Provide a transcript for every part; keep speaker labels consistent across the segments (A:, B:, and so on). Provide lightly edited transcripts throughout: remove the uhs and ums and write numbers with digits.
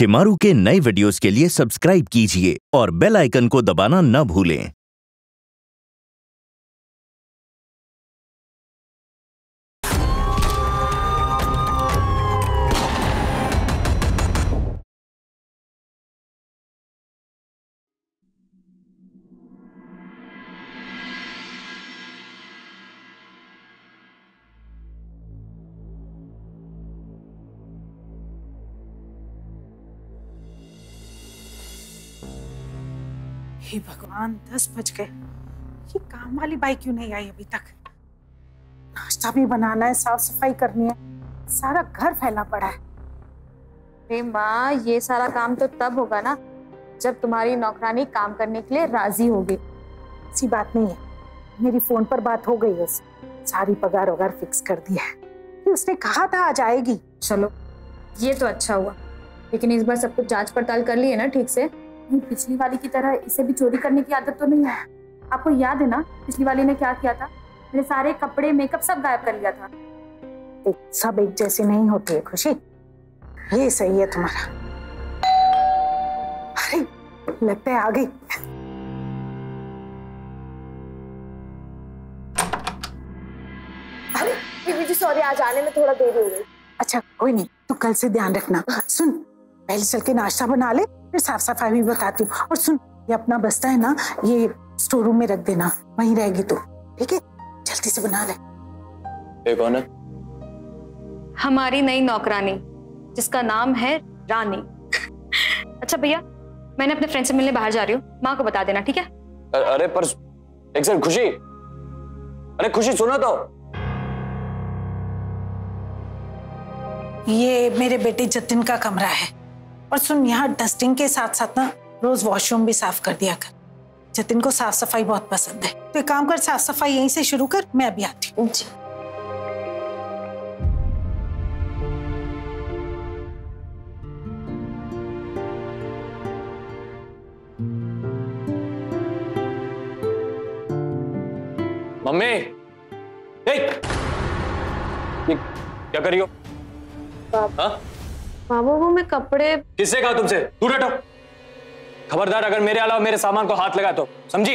A: शिमारू के नए वीडियोस के लिए सब्सक्राइब कीजिए और बेल आइकन को दबाना न भूलें।
B: हे भगवान, 10 बज गए। ये काम वाली बाई क्यों नहीं आई अभी तक? नाश्ता भी बनाना है, साफ सफाई करनी है, सारा घर फैला पड़ा है।
C: अरे माँ, ये सारा काम तो तब होगा ना जब तुम्हारी नौकरानी काम करने के लिए राजी होगी।
B: ऐसी बात नहीं है, मेरी फोन पर बात हो गई है उससे, सारी पगार वगार फिक्स कर दी है। फिर उसने कहा था आज आएगी।
C: चलो ये तो अच्छा हुआ, लेकिन इस बार सब कुछ जांच पड़ताल कर ली है ना ठीक से? पिछली वाली की तरह इसे भी चोरी करने की आदत तो नहीं है? आपको याद है ना पिछली वाली ने क्या किया था? मेरे सारे कपड़े मेकअप सब गायब कर लिया था।
B: सब एक जैसे नहीं होती है खुशी, ये सही है तुम्हारा। अरे लगता है आ गई।
C: अरे बीबी जी सॉरी, आज आने में थोड़ा देर हो गई।
B: अच्छा कोई नहीं, तू कल से ध्यान रखना। सुन, पहले चल के नाश्ता बना ले, फिर साफ सफाई भी बताती हूँ। और सुन, ये अपना बस्ता है ना, ये स्टोर रूम में रख देना, वहीं रहेगी तू, ठीक है? जल्दी से बना ले।
D: ये कौन है?
C: हमारी नई नौकरानी, जिसका नाम है रानी। अच्छा भैया, मैंने अपने फ्रेंड से मिलने बाहर जा रही हूँ, माँ को बता देना, ठीक है?
D: अरे पर एक सेकंड खुशी, अरे खुशी सुनो तो।
B: ये मेरे बेटे जतिन का कमरा है। और सुन, यहाँ डस्टिंग के साथ साथ ना रोज वॉशरूम भी साफ कर दिया कर। जतिन को साफ सफाई बहुत पसंद है, तो एक काम कर, साफ सफाई यहीं से शुरू कर, मैं अभी आती हूँ।
C: जी।
D: मम्मी, ये क्या कर रही हो?
C: बाबू वो मैं कपड़े।
D: किससे कहा तुमसे? दूर हटो। खबरदार, अगर मेरे अलावा मेरे सामान को हाथ लगा तो, समझी?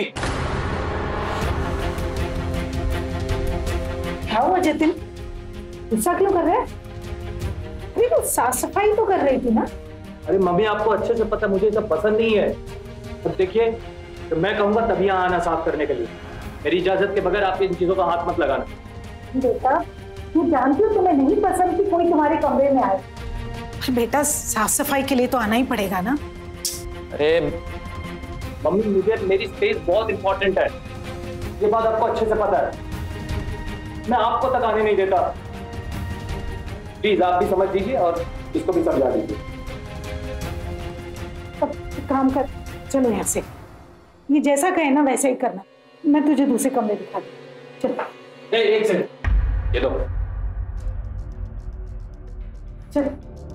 B: क्या हुआ जतिन, गुस्सा क्यों कर रहे हैं? अरे तो साफ सफाई तो कर रही थी ना।
E: अरे मम्मी, आपको अच्छे से पता मुझे सब पसंद नहीं है। अब देखिए, तो मैं कहूंगा तभी यहाँ आना साफ करने के लिए। मेरी इजाजत के बगैर आप इन चीजों का हाथ मत लगाना।
B: बेटा तू जानती हो तुम्हें नहीं पसंद कि कोई तुम्हारे कमरे में आए। बेटा साफ सफाई के लिए तो आना ही पड़ेगा ना।
E: अरे मम्मी, मुझे मेरी स्पेस बहुत इंपॉर्टेंट है, ये बात आपको अच्छे से पता है। मैं आपको तक आने नहीं देता। प्लीज आप भी समझ दीजिए और इसको भी समझा दीजिए।
B: अब काम कर, चलो यहाँ से। ये जैसा कहे ना वैसे ही करना। मैं तुझे दूसरे कमरे दिखा दूँ। चल।
E: एक सेकंड, ये लो।
B: चल।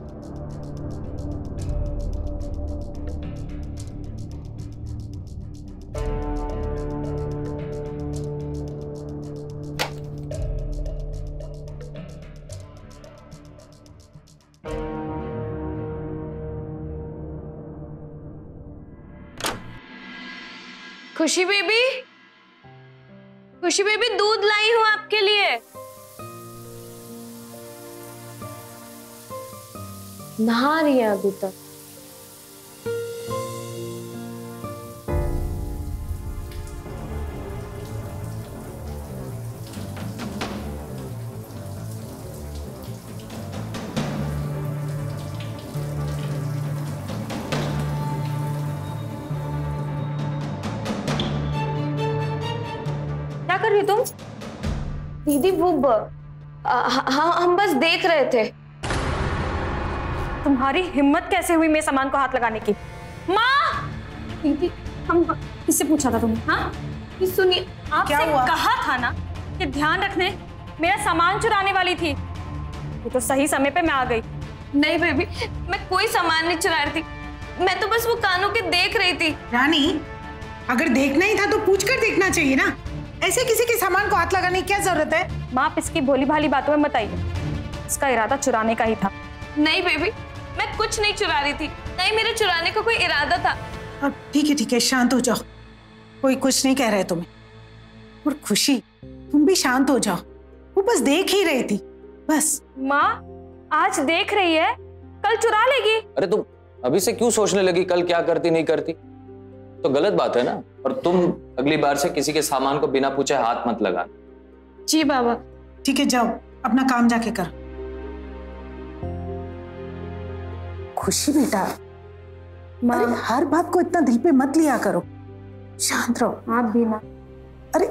C: खुशी बेबी, खुशी बेबी, दूध लाई हूं आपके लिए। नहा रही है अभी तक। क्या कर रही तुम? दीदी वो हम बस देख रहे थे। तुम्हारी हिम्मत कैसे हुई मेरे सामान को हाथ लगाने की? माँ! दीदी, हम किससे पूछा था तुमने? हाँ? सुनिए, आपसे कहा था ना कि ध्यान रखने, मेरा सामान चुराने वाली थी। ये तो सही समय पे मैं आ गई। नहीं बेबी, मैं कोई सामान नहीं चुरा रही थी, मैं तो बस वो कानों के देख रही थी।
B: रानी, अगर देखना ही था तो पूछ कर देखना चाहिए ना। ऐसे किसी के सामान को हाथ लगाने की क्या जरूरत है?
C: माँ, आप इसकी भोली भाली बातों में मत आइए। इसका इरादा चुराने का ही था। नहीं बेबी, मैं कुछ नहीं चुरा रही थी, नहीं मेरे चुराने का कोई इरादा था।
B: अब ठीक है, शांत हो जाओ। कोई कुछ नहीं कह रहे तुम्हें। और खुशी, तुम भी शांत हो जाओ। वो बस देख ही रही थी, बस।
C: माँ आज देख रही है, कल चुरा लेगी।
D: अरे तुम अभी से क्यों सोचने लगी कल क्या करती नहीं करती? तो गलत बात है ना। और तुम अगली बार से किसी के सामान को बिना पूछे हाथ मत लगा।
C: जी बाबा।
B: ठीक है, जाओ अपना काम जाके करो। खुशी बेटा, अरे हर बात को इतना दिल पे मत लिया करो, शांत रहो।
C: आप भी ना।
B: अरे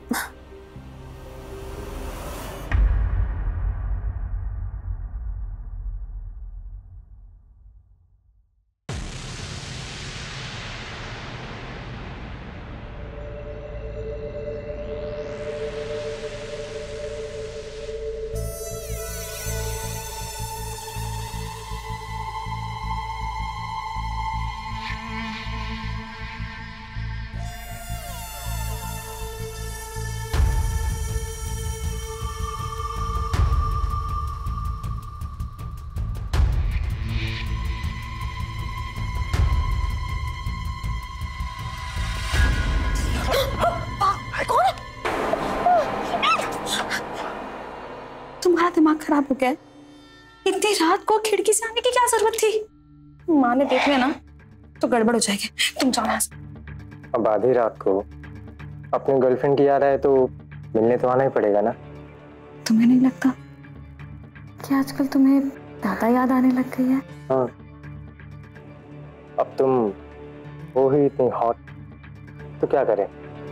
C: तुम्हारा दिमाग खराब हो गया है? इतनी रात को खिड़की से आने की क्या जरूरत थी? माँ ने देख लिया ना तो गड़बड़ हो जाएगी। तुम जाओ यहाँ से।
F: अब आधी रात को अपनी गर्लफ्रेंड की याद आए तो मिलने तो आना ही पड़ेगा ना।
C: तुम्हें नहीं लगता कि आजकल तुम्हें ज्यादा याद आने लग गई है?
F: हाँ, अब तुम हो ही इतनी हॉट, तो क्या करें।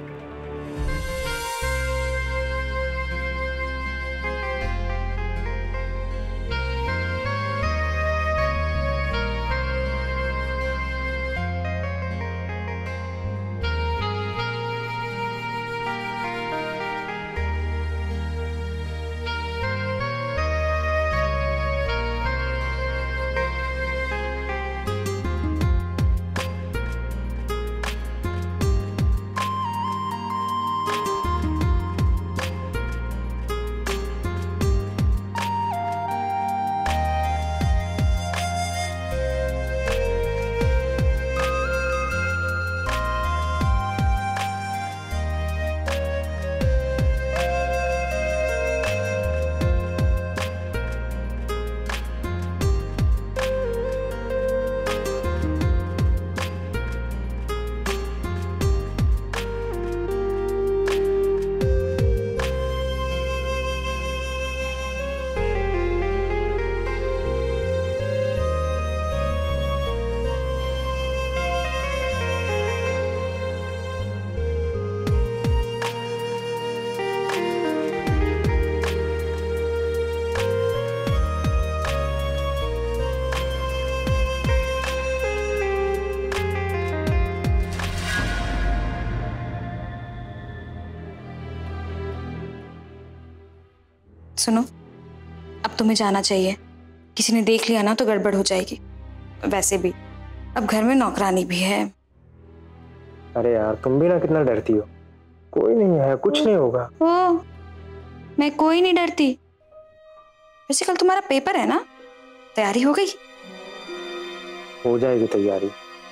C: सुनो, अब तुम्हें जाना चाहिए। किसी ने देख लिया ना तो गड़बड़ हो जाएगी। वैसे भी अब घर में नौकरानी भी है।
F: अरे यार, तुम भी ना कितना डरती हो। कोई नहीं है, कुछ नहीं होगा।
C: ओ, मैं कोई नहीं डरती। वैसे कल तुम्हारा पेपर है ना, तैयारी हो गई?
F: हो जाएगी तैयारी।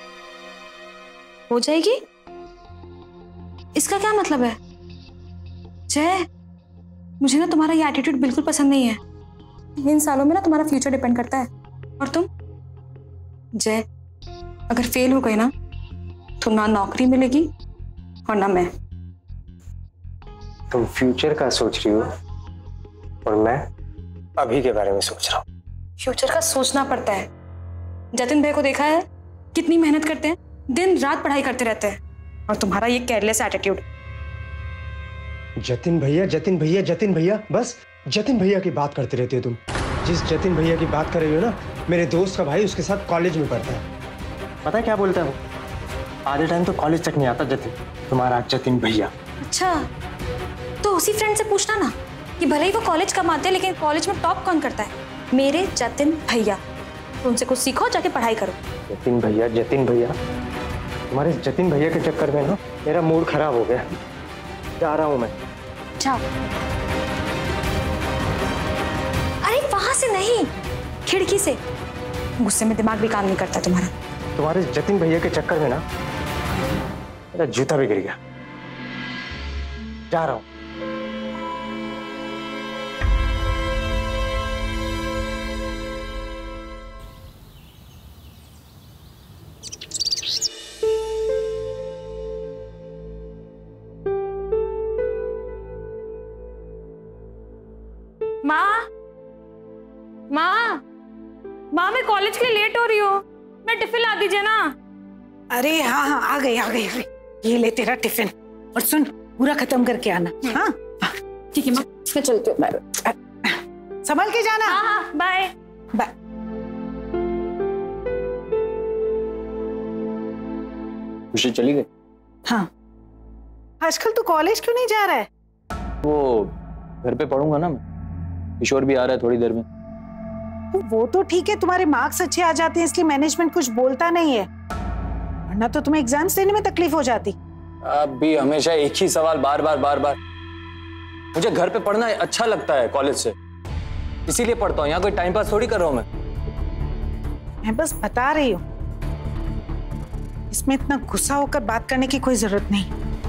C: हो जाएगी? इसका क्या मतलब है? जय, मुझे ना तुम्हारा ये एटीट्यूड बिल्कुल पसंद नहीं है। इन सालों में ना तुम्हारा फ्यूचर डिपेंड करता है। और तुम जय, अगर फेल हो गए ना तो ना नौकरी मिलेगी और ना मैं।
F: तुम फ्यूचर का सोच रही हो और मैं अभी के बारे में सोच रहा हूँ।
C: फ्यूचर का सोचना पड़ता है। जतिन भाई को देखा है कितनी मेहनत करते हैं, दिन रात पढ़ाई करते रहते हैं। और तुम्हारा ये केयरलेस एटीट्यूड।
F: जतिन भैया, जतिन भैया, जतिन भैया, बस जतिन भैया की बात करते रहते हो तुम। जिस जतिन भैया की बात कर रही हो ना, मेरे दोस्त का भाई उसके साथ कॉलेज में पढ़ता है। पता है क्या बोलता है वो? आधे टाइम तो कॉलेज तक नहीं आता जतिन, तुम्हारा जतिन भैया।
C: अच्छा, तो उसी फ्रेंड से पूछना ना कि भले ही वो कॉलेज कम आते हैं लेकिन कॉलेज में टॉप कौन करता है? मेरे जतिन भैया। तो उनसे कुछ सीखो, जाके पढ़ाई करो।
F: जतिन भैया, जतिन भैया, तुम्हारे जतिन भैया के चक्कर में ना मेरा मूड खराब हो गया। जा रहा हूँ मैं।
C: जाओ। अरे वहां से नहीं, खिड़की से। गुस्से में दिमाग भी काम नहीं करता तुम्हारा।
F: तुम्हारे जतिन भैया के चक्कर में ना मेरा जूता भी गिर गया। जा रहा हूं।
C: माँ मैं कॉलेज के लिए लेट हो रही हूँ, मैं टिफिन ला दीजिए ना।
B: अरे हाँ हाँ आ गई। ये ले तेरा टिफिन, और सुन पूरा खत्म करके आना। हाँ
C: ठीक है माँ, मैं चलती हूँ।
B: संभल के जाना।
C: हाँ बाय
B: बाय।
D: खुशी चली गई?
B: हाँ, आजकल तू कॉलेज क्यों नहीं जा रहा है?
D: वो घर पे पढ़ूंगा ना मैं, किशोर भी आ रहा है थोड़ी देर में।
B: तो वो तो ठीक है, तुम्हारे मार्क्स अच्छे आ जाते हैं इसलिए मैनेजमेंट कुछ बोलता नहीं है, वरना तो तुम्हें एग्जाम्स देने में तकलीफ हो जाती।
D: अब भी हमेशा एक ही सवाल बार बार। मुझे घर पे पढ़ना अच्छा लगता है कॉलेज से, इसीलिए पढ़ता हूँ। यहाँ कोई टाइम पास थोड़ी कर रहा हूँ
B: मैं बस बता रही हूँ, इसमें इतना गुस्सा होकर बात करने की कोई जरूरत नहीं।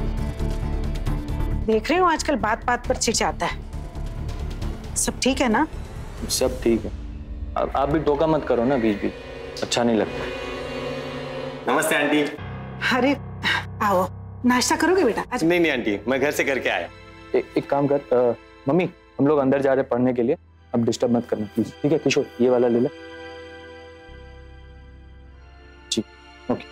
B: देख रही हूँ आजकल बात बात पर चिढ़ाता है। सब ठीक है ना?
D: सब ठीक है। आप भी टोका मत करो ना बीच बीच, अच्छा नहीं लगता।
G: नमस्ते आंटी।
B: अरे आओ, नाश्ता करोगे बेटा?
G: नहीं आंटी, मैं घर से करके आया।
D: एक काम कर, मम्मी हम लोग अंदर जा रहे हैं पढ़ने के लिए, अब डिस्टर्ब मत करना प्लीज, ठीक है? किशोर ये वाला ले ले। जी ओके।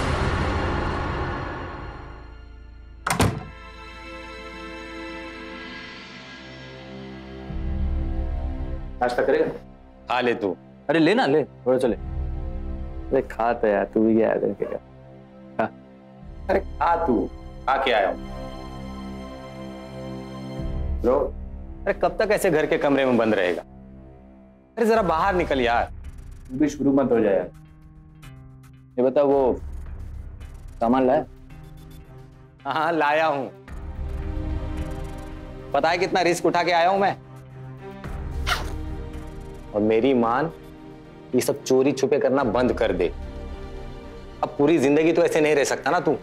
D: नाश्ता करेगा?
G: खा ले तू।
D: अरे लेना ले, थोड़ा चले। अरे खा तो यार, तू भी क्या करके खा।
G: अरे खा तू, खा के आया हूं। ब्रो, अरे कब तक ऐसे घर के कमरे में बंद रहेगा? अरे जरा बाहर निकल यार।
D: भी शुरू मत हो जाए यार। ये बता, वो सामान लाया?
G: हाँ लाया हूं। पता है कितना रिस्क उठा के आया हूं मैं? और मेरी मान ये सब चोरी छुपे करना बंद कर दे। अब पूरी जिंदगी तो ऐसे नहीं रह सकता ना तू।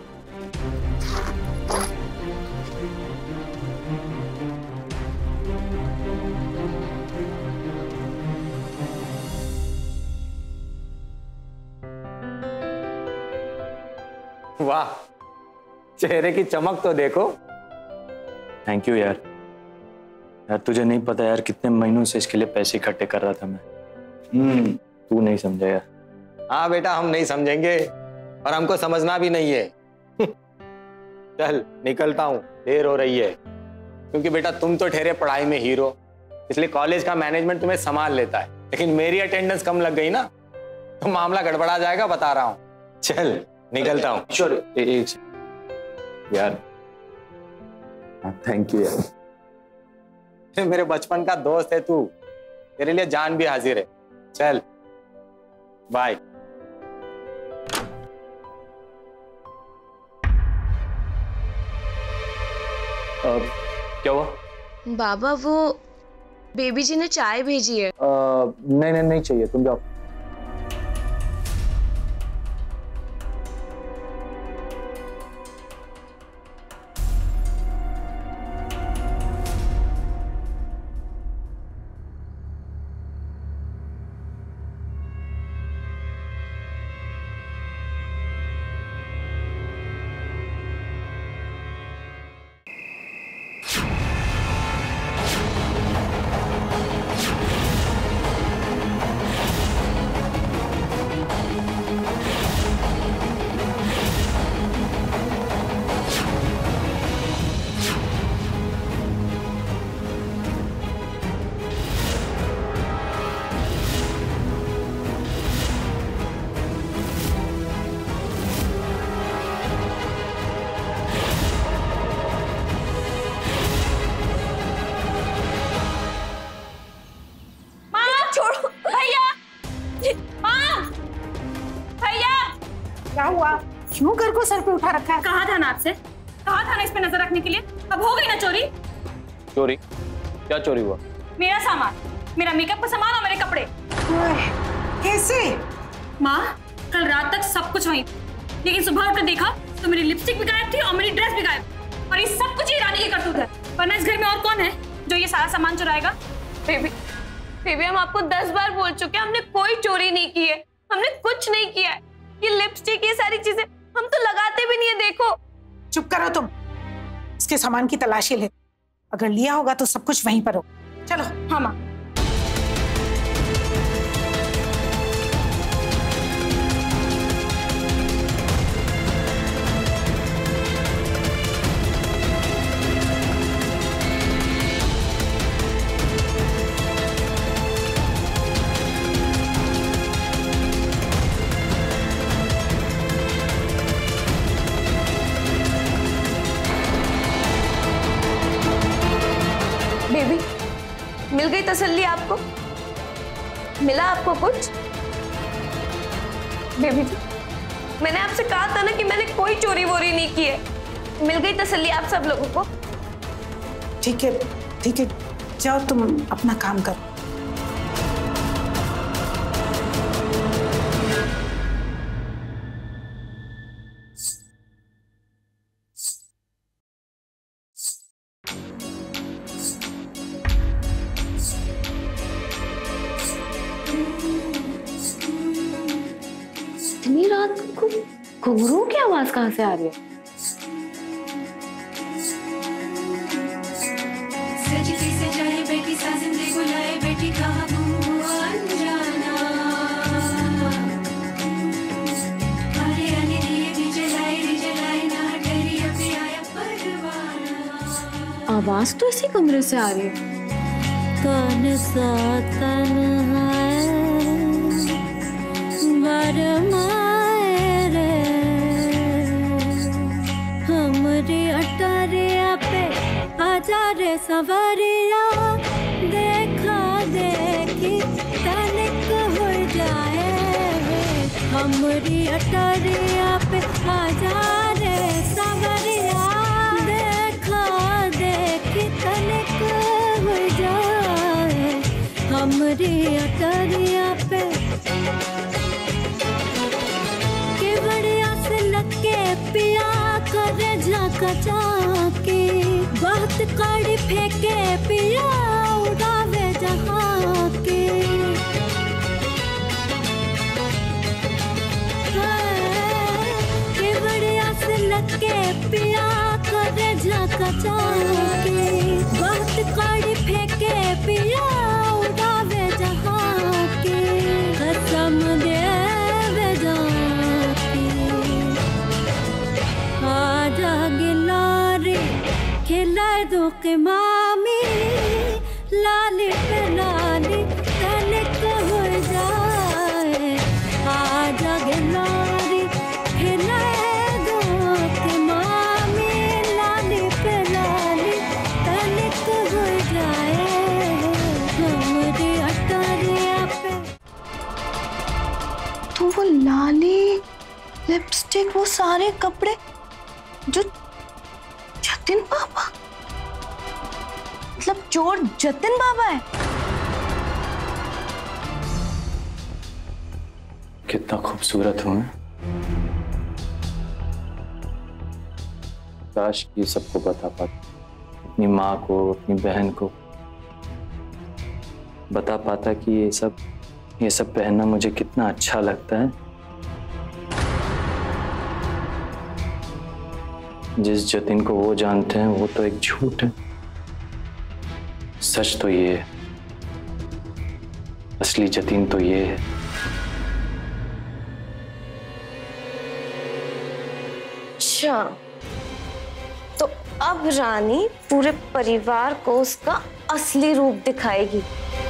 G: वाह, चेहरे की चमक तो देखो।
D: थैंक यू यार। यार तुझे नहीं पता यार, कितने महीनों से इसके लिए पैसे इकट्ठे कर रहा था मैं। तू नहीं समझा यार।
G: हाँ बेटा, हम नहीं समझेंगे और हमको समझना भी नहीं है। चल निकलता हूँ, देर हो रही है। क्योंकि बेटा तुम तो ठहरे पढ़ाई में हीरो, इसलिए कॉलेज का मैनेजमेंट तुम्हें संभाल लेता है। लेकिन मेरी अटेंडेंस कम लग गई ना तो मामला गड़बड़ा जाएगा, बता रहा हूँ। चल निकलता हूँ।
D: किशोर एक यार, थैंक यू यार।
G: मेरे बचपन का दोस्त है तू, तेरे लिए जान भी हाजिर है। चल बाय।
D: क्या हुआ?
H: बाबा वो बेबी जी ने चाय भेजी है।
D: नहीं चाहिए, तुम जाओ।
B: क्या हुआ? क्यों घर को सर पे उठा रखा है?
C: कहा था ना आपसे, कहा था ना इस पे नजर रखने के लिए। अब हो गई ना चोरी।
D: चोरी? क्या चोरी हुआ?
C: मेरा सामान, मेरा मेकअप का सामान और मेरे कपड़े।
B: कैसे?
C: माँ, कल रात तक सब कुछ वहीं, लेकिन सुबह उठकर देखा तो मेरी लिपस्टिक भी गायब थी और मेरी ड्रेस भी गायब। और ये सब कुछ ये रानी की करतूत है, वरना इस घर में और कौन है जो ये सारा सामान चुराएगा?
H: बेबी हम आपको 10 बार बोल चुके हैं, हमने कोई चोरी नहीं की है, हमने कुछ नहीं किया है। ये लिपस्टिक, ये सारी चीजें हम तो लगाते भी नहीं है। देखो।
B: चुप करो तुम, इसके सामान की तलाशी ले, अगर लिया होगा तो सब कुछ वहीं पर हो। चलो।
C: हाँ माँ।
H: बेबी मिल गई तसल्ली आपको? मिला आपको कुछ? बेबी जी मैंने आपसे कहा था ना कि मैंने कोई चोरी वोरी नहीं की है। मिल गई तसल्ली आप सब लोगों को?
B: ठीक है ठीक है, जाओ तुम अपना काम करो।
H: इतनी रात को घुंघरू की आवाज कहाँ से आ रही है?
I: सजती सजाए बैठी साजिंदे बुलाए बैठी कहाँ गुम हुआ अनजाना। आने आने दिए भी जलाए ना डरी अभी आया परवाना।
H: आवाज तो इसी कमरे से आ रही है।
I: कौन सा तन्हा बरमाए रे हमरी अटरिया पे आजा रे सवरिया। देखा देखी तनिक हो जाए हमरी अटरिया पे आजा रे सवरिया। देखा देखी तनिक हो जाए हमरी अटरिया पे। पिया करे झाका झाके बहुत कड़ी फेंके पिया उड़ावे जहाँ के। बढ़िया से लगे पिया करे झाका झाके बहुत कड़ी फेंके पिया उड़ावे जहाँ के। कसम देवे जाके आजा गिलारी खिलाए दो के मामी। लाली पे लाली तनिक हो जाए आजा गिलारी खिलाए दो के मामी। लाली पे लाली तनिक हो जाए हमारी अटरिया पे।
H: तो वो लाली, लिपस्टिक, वो सारे कपड़े जो जतिन बाबा, मतलब चोर जतिन बाबा है।
D: कितना खूबसूरत हूं मैं। काश कि सबको बता पाता, अपनी माँ को, अपनी बहन को बता पाता कि ये सब पहनना मुझे कितना अच्छा लगता है। जिस जतिन को वो जानते हैं वो तो एक झूठ है, सच तो ये है, असली जतिन तो ये है।
H: अच्छा तो अब रानी पूरे परिवार को उसका असली रूप दिखाएगी।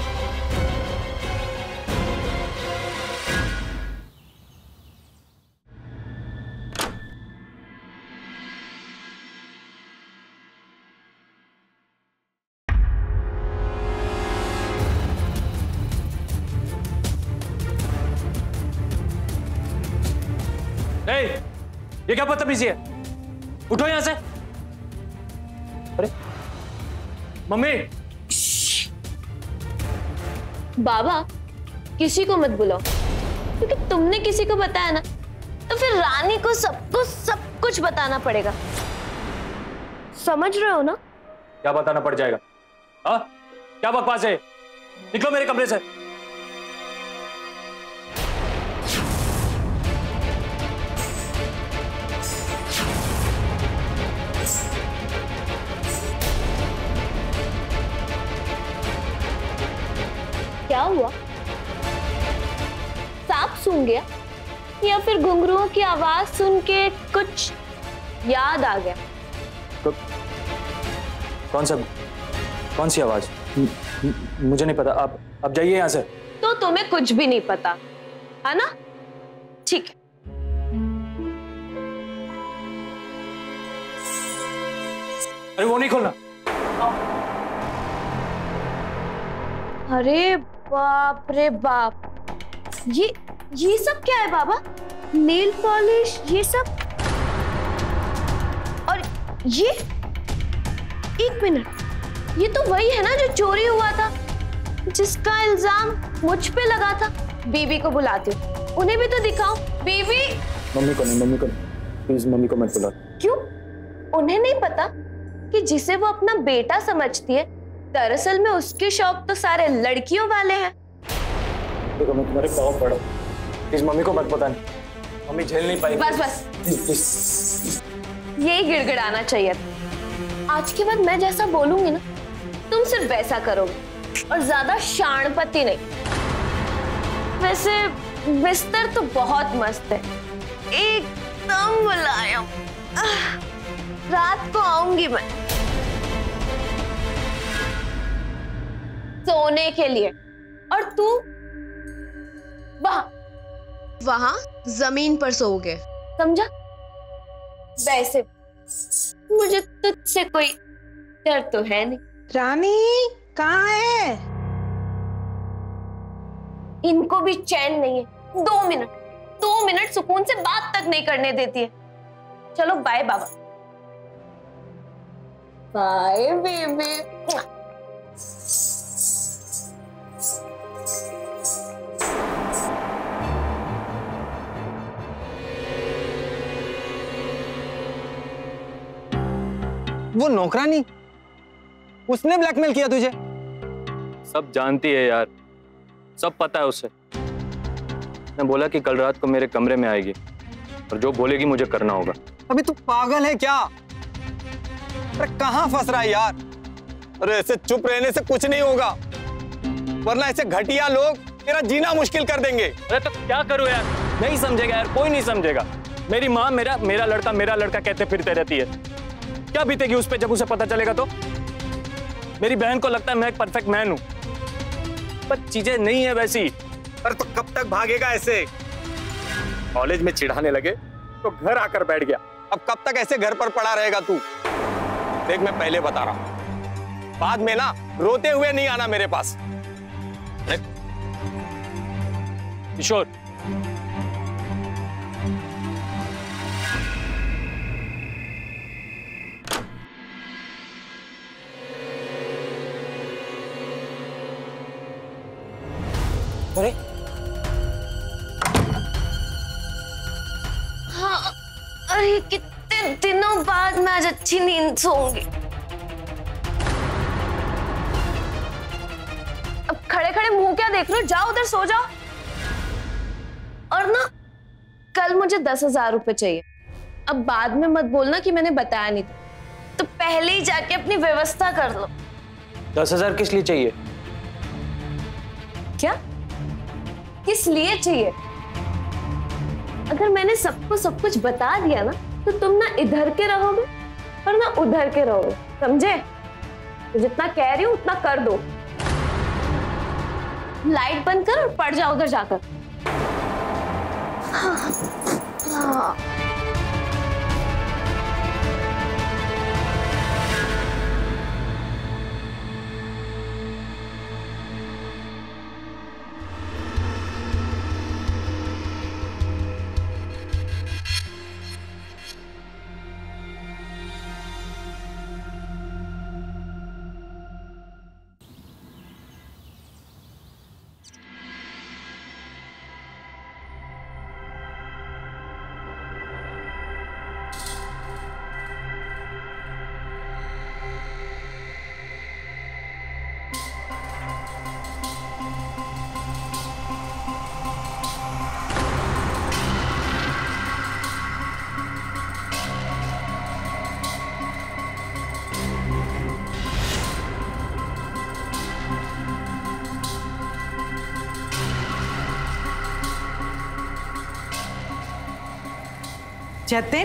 E: ये क्या बदतमीजी है? उठो यहां से। अरे मम्मी।
H: बाबा किसी को मत बुलाओ, क्योंकि तुमने किसी को बताया ना, तो फिर रानी को सब कुछ बताना पड़ेगा। समझ रहे हो ना?
D: क्या बताना पड़ जाएगा? हाँ, क्या बकवास है? निकलो मेरे कमरे से।
H: क्या हुआ? सांप सूंघ गया या फिर घुंघरुओं की आवाज सुन के कुछ याद आ गया?
D: कौन सी आवाज? मुझे नहीं पता। आप जाइए यहाँ से।
H: तो तुम्हें कुछ भी नहीं पता है ना? ठीक है।
D: अरे वो नहीं खोलना।
H: अरे बाप रे बाप, ये सब क्या है बाबा? नेल पॉलिश ये सब, और ये, एक मिनट, ये तो वही है ना जो चोरी हुआ था, जिसका इल्जाम मुझ पे लगा था। बीबी को बुलाती हूँ, उन्हें भी तो दिखाओ। बीबी।
D: मम्मी को नहीं, प्लीज मम्मी को मत बुला।
H: क्यों? उन्हें नहीं पता कि जिसे वो अपना बेटा समझती है, दरअसल में उसके शौक तो सारे लड़कियों वाले हैं।
D: देखो मैं तुम्हारे पाँव पड़ा, प्लीज मम्मी को मत बताना, मम्मी झेल नहीं पाएगी।
H: बस
D: प्लीज।
H: यही गिड़गिड़ाना चाहिए था। आज के बाद मैं जैसा बोलूंगी ना, तुम सिर्फ वैसा करोगे और ज्यादा शाणपति नहीं। वैसे बिस्तर तो बहुत मस्त है, एकदम मुलायम। रात को आऊंगी मैं सोने के लिए, और तू
J: वहां जमीन पर सोओगे,
H: समझा? वैसे मुझे तुझसे कोई डर तो है नहीं।
B: रानी कहाँ है?
H: इनको भी चैन नहीं है। 2 मिनट सुकून से बात तक नहीं करने देती है। चलो बाय बाबा। Bye baby.
G: वो नौकरानी, उसने ब्लैकमेल किया तुझे?
D: सब जानती है यार, सब पता है उसे। मैं बोला कि कल रात को मेरे कमरे में आएगी और जो बोलेगी मुझे करना होगा।
G: अभी तू पागल है क्या? अरे कहाँ फंस रहा है यार? अरे ऐसे चुप रहने से कुछ नहीं होगा, वरना ऐसे घटिया लोग तेरा जीना मुश्किल कर देंगे।
D: अरे तो क्या करूं यार? नहीं समझेगा यार, कोई नहीं समझेगा। मेरी माँ मेरा लड़का कहते फिरते रहती है। क्या बीतेगी उस पे जब उसे पता चलेगा तो? मेरी बहन को लगता है मैं एक परफेक्ट मैन हूं, पर चीजें नहीं है वैसी।
G: अरे तो कब तक भागेगा ऐसे? कॉलेज में चिढ़ाने लगे तो घर आकर बैठ गया, अब कब तक ऐसे घर पर पड़ा रहेगा तू? देख मैं पहले बता रहा हूं, बाद में ना रोते हुए नहीं आना मेरे पास।
D: किशोर,
F: अरे
H: हाँ, अरे कितने दिनों बाद मैं आज अच्छी नींद सोऊंगी। अब खड़े खड़े मुंह क्या देख रहे हो? जाओ उधर सो जाओ। और ना, कल मुझे 10,000 रुपए चाहिए। अब बाद में मत बोलना कि मैंने बताया नहीं था, तो पहले ही जाके अपनी व्यवस्था कर लो।
D: 10,000 किस लिए चाहिए?
H: क्या? किस लिए चाहिए? अगर मैंने सबको सब कुछ बता दिया ना, तो तुम ना इधर के रहोगे और ना उधर के रहोगे, समझे? तो जितना कह रही हूं उतना कर दो। लाइट बंद कर और पड़ जाओ उधर जाकर। हाँ, हाँ।
B: जतिन,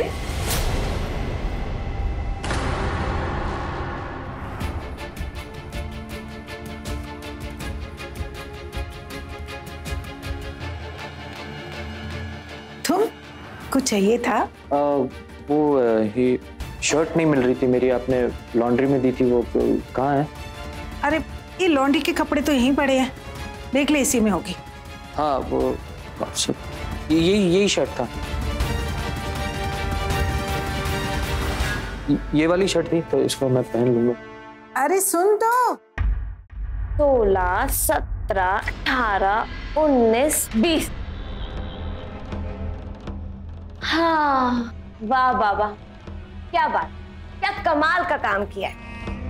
B: तुम कुछ चाहिए था?
E: वो ये शर्ट नहीं मिल रही थी मेरी, आपने लॉन्ड्री में दी थी, वो कहाँ है?
B: अरे ये लॉन्ड्री के कपड़े तो यहीं पड़े हैं, देख ले इसी में होगी।
E: हाँ वो यही शर्ट था, ये वाली शर्ट थी, तो इसको मैं पहन लूंगा।
B: अरे सुन तो,
H: 16, 17, 18, 19, 20। हाँ, वाह वाह वाह, क्या बात, क्या कमाल का काम किया है।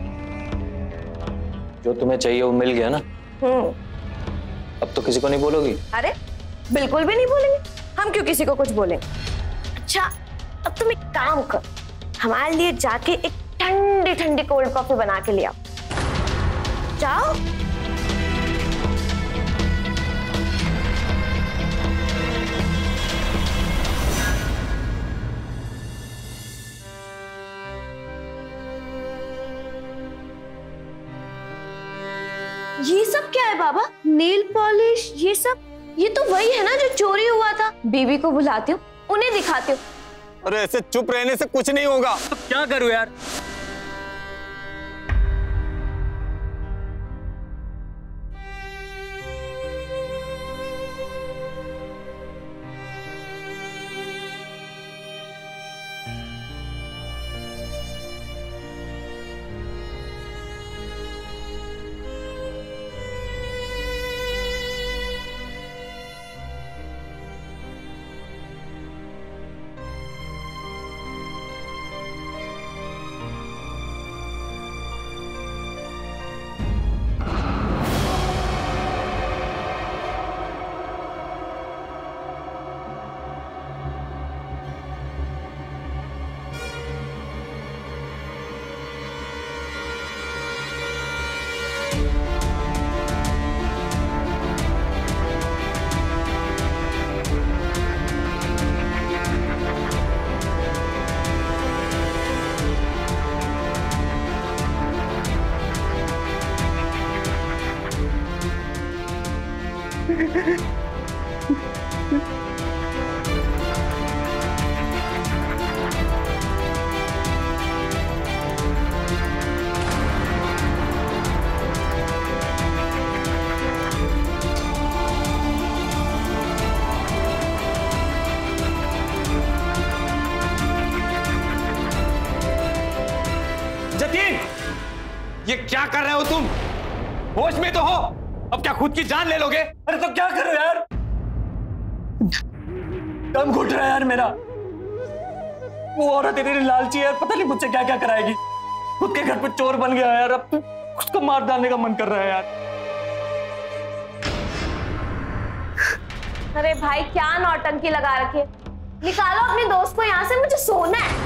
E: जो तुम्हें चाहिए वो मिल गया ना? अब तो किसी को नहीं बोलोगी?
H: अरे बिल्कुल भी नहीं बोलेंगे, हम क्यों किसी को कुछ बोलेंगे। अच्छा अब तुम एक काम कर, हमारे लिए जाके एक ठंडी ठंडी कोल्ड कॉफी बना के ले आओ, जाओ। ये सब क्या है बाबा? नेल पॉलिश, ये सब, ये तो वही है ना जो चोरी हुआ था। बीबी को बुलाती हूँ, उन्हें दिखाती हूँ।
G: अरे ऐसे चुप रहने से कुछ नहीं होगा।
D: तो क्या करूं यार?
G: जतीन, ये क्या कर रहे हो तुम? होश में तो हो? अब क्या खुद की जान ले लोगे?
D: अरे तो क्या करूं यार, दम घुट रहा है यार मेरा। वो औरत इतनी लालची है, पता नहीं मुझसे क्या क्या कराएगी। खुद के घर पे चोर बन गया यार, अब उसको मार डालने का मन कर रहा है यार।
H: अरे भाई क्या नौटंकी लगा रखी है, निकालो अपने दोस्त को यहाँ से, मुझे सोना है।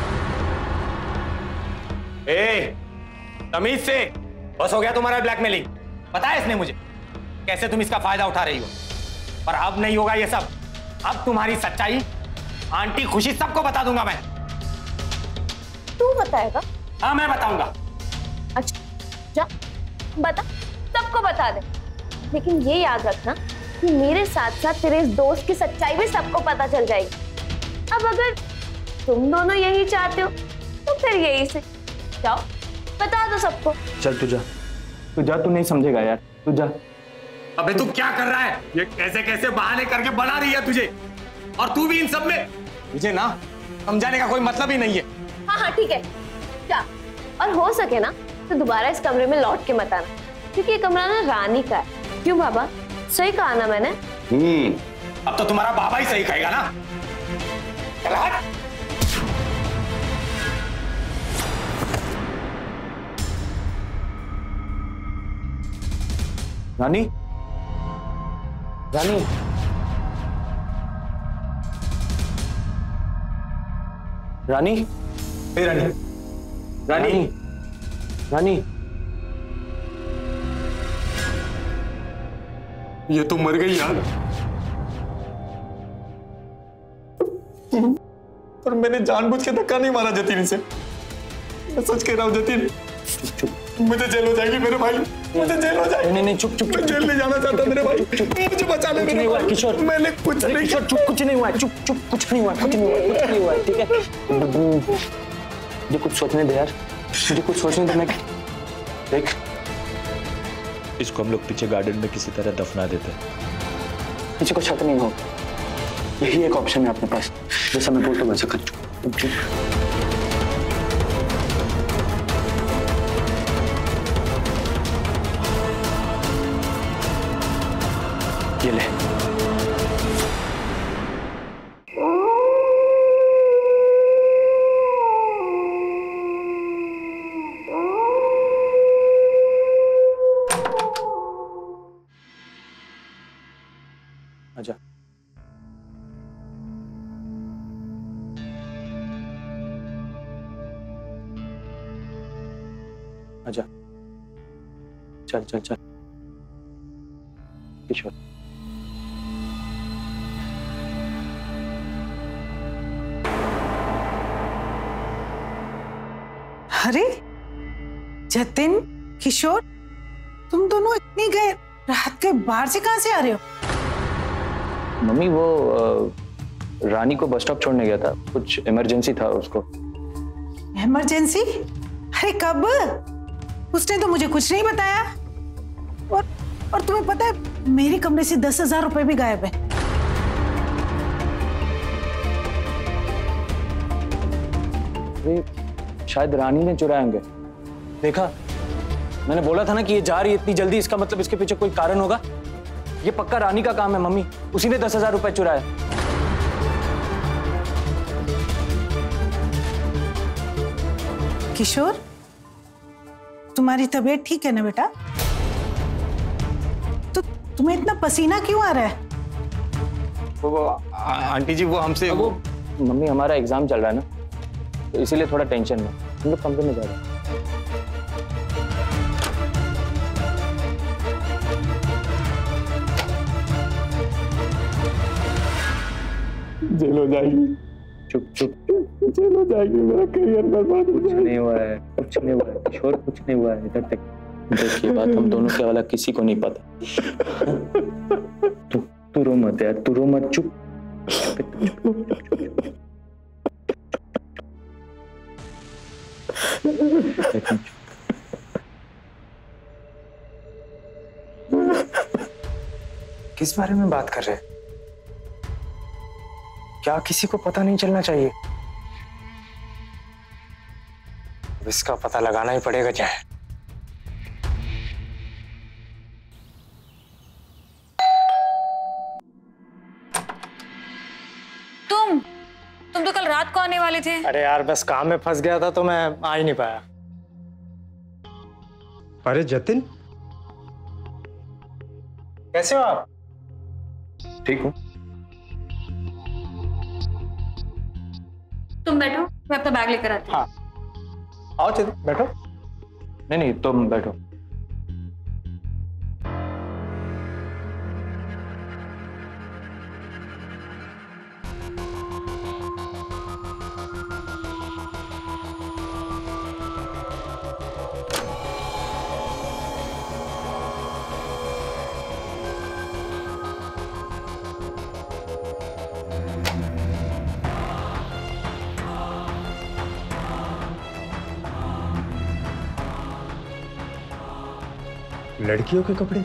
G: ए, तमीज से, बस हो गया तुम्हारा ब्लैकमेलिंग। बताया इसने मुझे कैसे तुम इसका फायदा उठा रही हो, पर अब नहीं होगा ये सब। अब तुम्हारी सच्चाई आंटी खुशी सबको बता दूंगा मैं।
H: तू बताएगा?
G: हाँ मैं बताऊंगा।
H: अच्छा जा बता, सबको बता दे, लेकिन ये याद रखना कि मेरे साथ साथ तेरे इस दोस्त की सच्चाई भी सबको पता चल जाएगी। अब अगर तुम दोनों यही चाहते हो तो फिर यही से जाओ, बता दो सबको।
D: चल तू जा, तू नहीं समझेगा यार, तू जा।
G: अबे तू क्या कर रहा है? ये कैसे कैसे बहाने करके बना रही है तुझे, और तू भी इन सब में। मुझे ना समझाने का कोई मतलब ही नहीं है।
H: हाँ ठीक है जा, और हो सके ना तो दोबारा इस कमरे में लौट के मत आना, क्योंकि ये कमरा ना रानी का है। क्यों बाबा, सही कहा ना मैंने?
G: अब तो तुम्हारा बाबा ही सही कहेगा ना। चल हट।
D: रानी, रानी, रानी,
G: हे रानी,
D: रानी, रानी,
G: ये तो मर गई यार। और मैंने जानबूझ के धक्का नहीं मारा जतिन से। मैं सच कह रहा हूँ जतिन, मुझे जेल हो जाएगी मेरे भाई, मुझे जेल हो जाएगी।
D: नहीं चुप चुप,
G: मैं जेल नहीं जाना चाहता मेरे भाई, मुझे बचा ले मेरे भाई।
D: किशोर,
G: मैंने कुछ नहीं किया।
D: चुप, कुछ नहीं हुआ, चुप चुप, कुछ नहीं हुआ, कुछ नहीं हुआ, ठीक है? मुझे कुछ सोचने दे यार, मुझे कुछ सोचने दे। मैं देख,
K: इसको हम लोग पीछे गार्डन में किसी तरह दफना देते हैं।
D: किसी को शक नहीं हो, यही एक ऑप्शन है अपने पास, जैसा मैं बोलता हूँ वैसा कर। चुप। ये ले। आजा। आजा। चल चल चल किशोर।
B: अरे जतिन, किशोर, तुम दोनों इतनी गए रात के बाहर से कहां से आ रहे हो?
D: मम्मी वो रानी को बस स्टॉप छोड़ने गया था, कुछ इमरजेंसी था उसको।
B: इमरजेंसी? अरे कब? उसने तो मुझे कुछ नहीं बताया। और तुम्हें पता है मेरे कमरे से 10,000 रुपए भी गायब है।
D: शायद रानी ने चुराए होंगे। देखा, मैंने बोला था ना कि ये जा रही है इतनी जल्दी, इसका मतलब इसके पीछे कोई कारण होगा। ये पक्का रानी का काम है मम्मी, उसी ने 10,000 रुपए चुराए।
B: किशोर, तुम्हारी तबीयत ठीक है ना बेटा? तो तुम्हें इतना पसीना क्यों आ रहा है?
G: वो आंटी जी, वो हमसे
D: वो मम्मी हमारा एग्जाम चल रहा है ना, तो इसीलिए थोड़ा टेंशन में। हम लोग कमरे में जा रहे हैं।
G: जेल हो जाएगी।
D: चुप चुप,
G: जेल हो जाएगी, मेरा करियर बर्बाद हो जाएगा।
D: नहीं हुआ है, कुछ नहीं हुआ है किशोर, कुछ नहीं हुआ है। इधर तक देखिए, बात हम दोनों के वाला किसी को नहीं पता। तू रो मत यार, तू रो मत, चुप।
F: किस बारे में बात कर रहे हैं? क्या किसी को पता नहीं चलना चाहिए? अब इसका पता लगाना ही पड़ेगा। क्या है?
C: तुम तो कल रात को आने वाले थे।
F: अरे यार, बस काम में फंस गया था तो मैं आ ही नहीं पाया। अरे जतिन, कैसे हो आप?
D: ठीक हूँ।
C: तुम बैठो, मैं अपना बैग लेकर आती हूँ।
F: हाँ, आओ चलो बैठो।
D: नहीं तुम बैठो।
F: लड़कियों के कपड़े?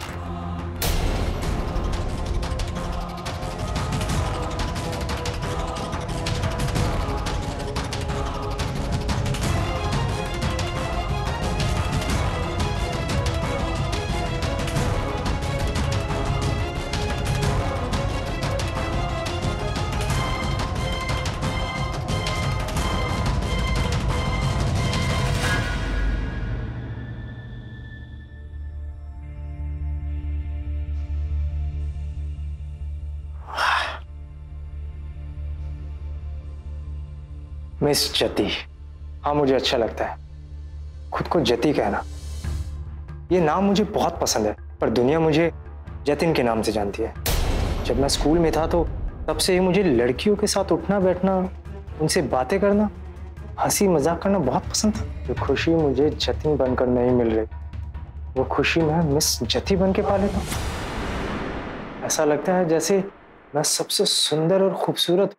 F: मिस जति। हाँ, मुझे अच्छा लगता है खुद को जति कहना। ये नाम मुझे बहुत पसंद है, पर दुनिया मुझे जतिन के नाम से जानती है। जब मैं स्कूल में था तो तब से ही मुझे लड़कियों के साथ उठना बैठना उनसे बातें करना, हंसी मजाक करना बहुत पसंद था। जो खुशी मुझे जतिन बनकर नहीं मिल रही, वो खुशी मैं मिस जति बन के पा लेता हूँ। ऐसा लगता है जैसे मैं सबसे सुंदर और खूबसूरत।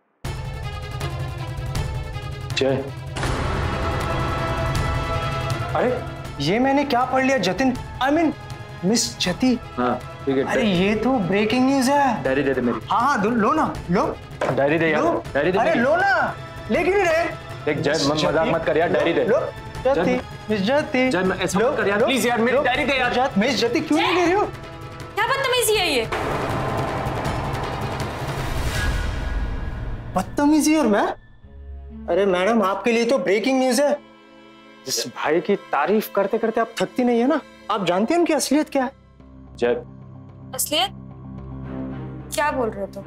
F: जय, अरे ये मैंने क्या पढ़ लिया जतिन, आई मीन मिस जति।
D: हाँ ठीक है।
F: अरे ये तो ब्रेकिंग न्यूज है।
D: डायरी दे दे मेरी।
F: हाँ लो ना, लो
D: डायरी दे यार, डायरी दे।
F: अरे लो ना, लेकिन नहीं रहे।
D: देख जय, मजाक मत कर यार, डायरी दे।
F: लो जति, मिस जति।
D: जय ऐसा मत कर यार, प्लीज यार, मेरी डायरी दे यार।
F: मिस जति क्यों नहीं दे रही हो?
C: क्या बदतमीजी है ये?
F: बदतमीजी और मैं? अरे मैडम, आपके लिए तो ब्रेकिंग न्यूज है। जिस भाई की तारीफ करते करते आप थकती नहीं है ना, आप जानते हैं उनकी असलियत क्या है?
D: जय,
C: असलियत क्या बोल रहे हो तुम?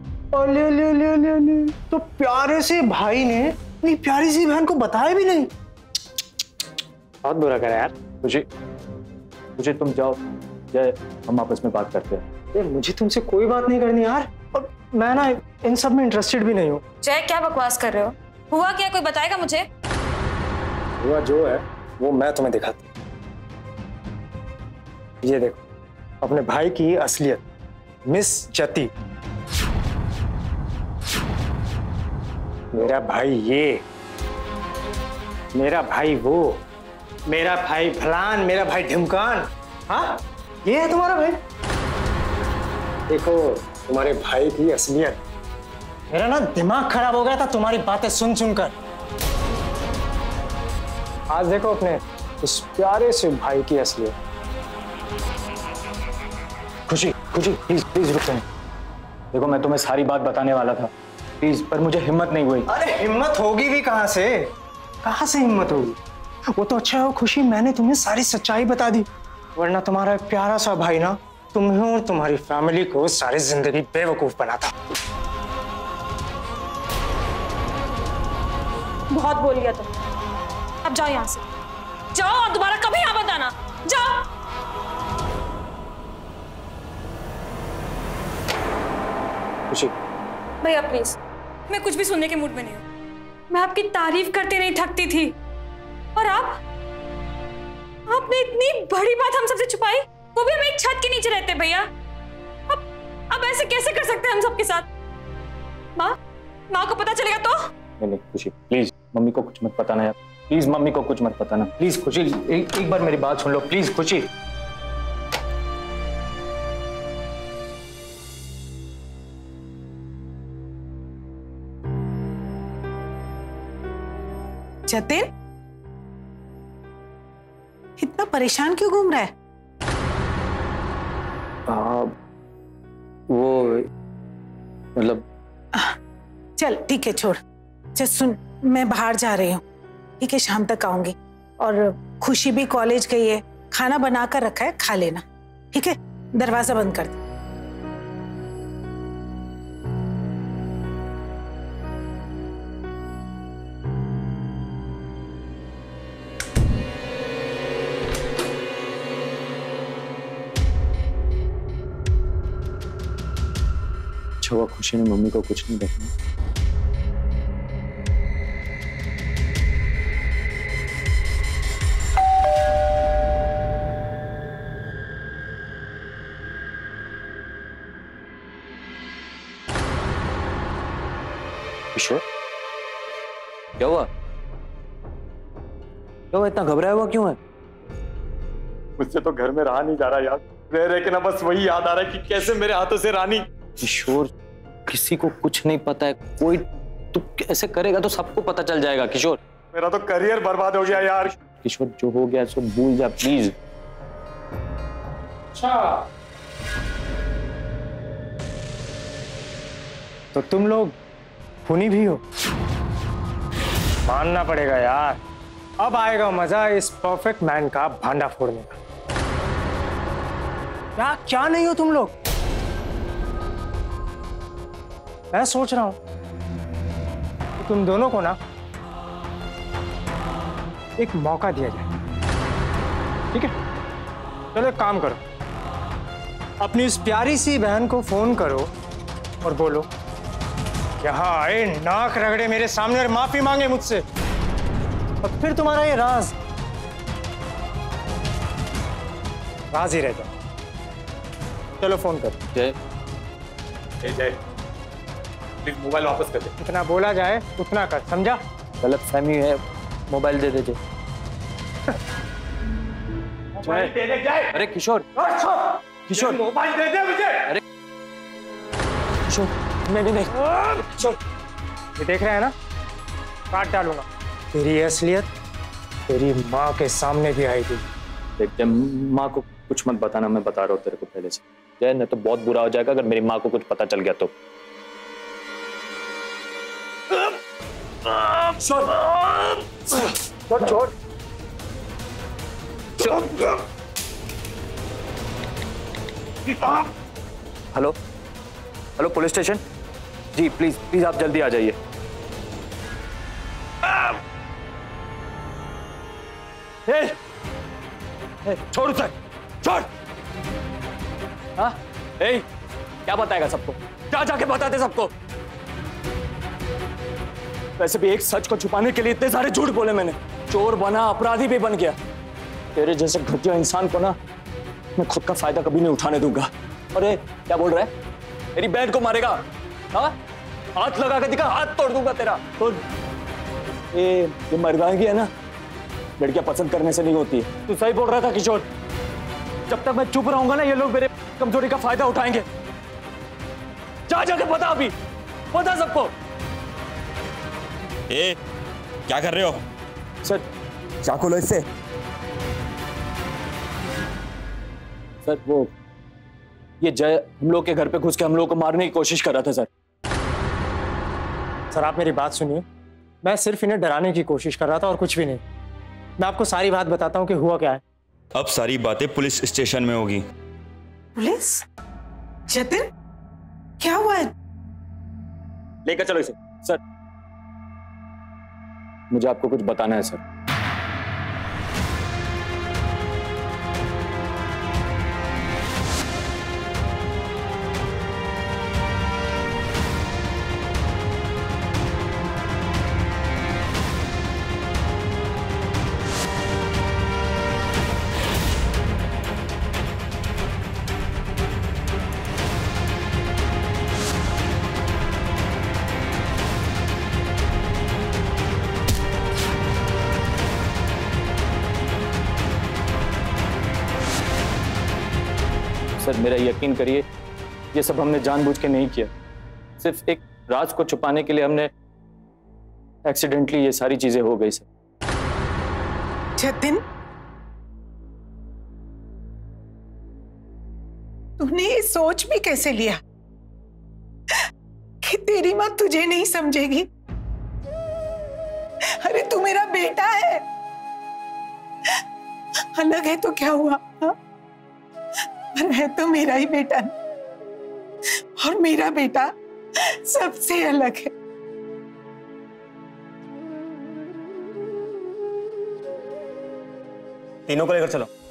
F: ले, तो प्यारे से भाई ने अपनी प्यारी सी बहन को बताया भी नहीं। बहुत बुरा करा यार।
D: मुझे तुम जाओ जय, हम आपस में बात करते हैं।
F: मुझे तुमसे कोई बात नहीं करनी यार, और मैं ना इन सब में इंटरेस्टेड भी नहीं हूँ।
C: जय क्या बकवास कर रहे हो? हुआ क्या, कोई बताएगा मुझे?
F: हुआ जो है वो मैं तुम्हें दिखाता हूँ। ये देखो अपने भाई की असलियत, मिस जति। मेरा भाई ये, मेरा भाई वो, मेरा भाई फलान, मेरा भाई ढिमकान। हाँ ये है तुम्हारा भाई। देखो तुम्हारे भाई की असलियत। मेरा ना दिमाग खराब हो गया था तुम्हारी बातें सुन सुनकर। आज देखो अपने उस प्यारे से भाई की असलियत।
D: खुशी प्लीज रुक जाओ। देखो मैं तुम्हें सारी बात बताने वाला था प्लीज, पर मुझे हिम्मत नहीं हुई।
F: अरे हिम्मत होगी भी कहाँ से हिम्मत होगी? वो तो अच्छा है खुशी, मैंने तुम्हें सारी सच्चाई बता दी, वरना तुम्हारा एक प्यारा सा भाई ना तुम्हें और तुम्हारी फैमिली को सारी जिंदगी बेवकूफ बनाता।
C: बहुत बोल लिया तुम, अब जाओ यहाँ से, जाओ और दोबारा कभी यहाँ मत आना, जाओ।
F: खुशी
C: भैया प्लीज, मैं कुछ भी सुनने के मूड में नहीं हूँ। मैं आपकी तारीफ करते नहीं थकती थी, और आपने इतनी बड़ी बात हम सबसे छुपाई, वो भी हम एक छत के नीचे रहते भैया। अब ऐसे कैसे कर सकते हैं हम सबके साथ? माँ को पता चलेगा तो?
D: नहीं खुशी प्लीज, मम्मी को कुछ मत बताना यार, प्लीज मम्मी को कुछ मत बताना प्लीज। खुशी एक बार मेरी बात सुन लो प्लीज। खुशी
B: जतिन इतना परेशान क्यों घूम रहा है?
D: वो मतलब
B: चल ठीक है छोड़। चल सुन, मैं बाहर जा रही हूँ, ठीक है, शाम तक आऊंगी। और खुशी भी कॉलेज गई है, खाना बना कर रखा है, खा लेना, ठीक है? दरवाजा बंद कर दे।
D: अच्छा हुआ खुशी ने मम्मी को कुछ नहीं बताया। किशोर क्या हुआ? इतना घबराया हुआ क्यों है?
E: मुझसे तो घर में रहा नहीं जा रहा यार, रह के ना बस वही याद आ रहा है कि कैसे मेरे हाथों से रानी।
D: किशोर किसी को कुछ नहीं पता है, कोई तू ऐसे करेगा तो सबको पता चल जाएगा। किशोर
E: मेरा तो करियर बर्बाद हो गया यार।
D: किशोर जो हो गया सो भूल जा प्लीज।
F: अच्छा तो तुम लोग खूनी भी हो? मानना पड़ेगा यार, अब आएगा मजा इस परफेक्ट मैन का भांडा फोड़ने का। क्या नहीं हो तुम लोग? मैं सोच रहा हूं कि तुम दोनों को ना एक मौका दिया जाए, ठीक है? चलो एक काम करो, अपनी उस प्यारी सी बहन को फोन करो और बोलो यहाँ आए, नाक रगड़े मेरे सामने और माफी मांगे मुझसे, और फिर तुम्हारा ये राज ही रहता। चलो फोन कर।
D: जय
E: जय प्लीज मोबाइल वापस कर दे।
F: जितना बोला जाए उतना कर, समझा?
D: गलत फहमी है, मोबाइल दे दे जय। अरे किशोर, किशोर
E: मोबाइल दे दे मुझे।
D: अरे किशोर, नहीं किशोर,
F: ये देख रहे हैं ना, काट डालूंगा। तेरी असलियत तेरी माँ के सामने भी आई थी।
D: देख जय, माँ को कुछ मत बताना, मैं बता रहा हूँ तेरे को पहले से। जय नहीं तो बहुत बुरा हो जाएगा अगर मेरी माँ को कुछ पता चल गया तो।
F: छोड़।
D: हेलो हेलो, पुलिस स्टेशन जी, प्लीज प्लीज आप जल्दी आ जाइए। छोड़ उसे, छोड़। हाँ, क्या बताएगा सबको? क्या जाके बताते सबको? वैसे भी एक सच को छुपाने के लिए इतने सारे झूठ बोले मैंने। चोर बना, अपराधी भी बन गया। तेरे जैसे घटिया इंसान को ना मैं खुद का फायदा कभी नहीं उठाने दूंगा। अरे क्या बोल रहा है? मेरी बहन को मारेगा? हाँ, हाथ लगा के दिखा, हाथ तोड़ दूंगा तेरा। तो ये मर्दानगी है ना, लड़कियां पसंद करने से नहीं होती है। तू सही बोल रहा था किशोर। जब तक मैं चुप रहूंगा ना, ये लोग मेरे कमजोरी का फायदा उठाएंगे। जा जाके बता, अभी बता सबको।
K: क्या कर रहे हो
D: सर?
K: चाकू लो इससे।
D: सर वो ये जय हम लोग के घर पे घुस के हम लोग को मारने की कोशिश कर रहा था सर।
F: सर आप मेरी बात सुनिए, मैं सिर्फ इन्हें डराने की कोशिश कर रहा था और कुछ भी नहीं। मैं आपको सारी बात बताता हूँ कि हुआ क्या है।
K: अब सारी बातें पुलिस स्टेशन में होगी।
B: पुलिस? जतिन, क्या हुआ है?
D: लेकर चलो इसे। सर मुझे आपको कुछ बताना है सर। सर मेरा यकीन करिए, ये सब हमने जानबूझ के नहीं किया। सिर्फ एक राज को छुपाने के लिए हमने एक्सीडेंटली ये सारी चीजें हो गई सर।
B: जतिन, तूने ये सोच भी कैसे लिया कि तेरी मां तुझे नहीं समझेगी? अरे तू मेरा बेटा है, अलग है तो क्या हुआ, हा? पर है तो मेरा ही बेटा, और मेरा बेटा सबसे अलग है।
K: तीनों को लेकर चलो।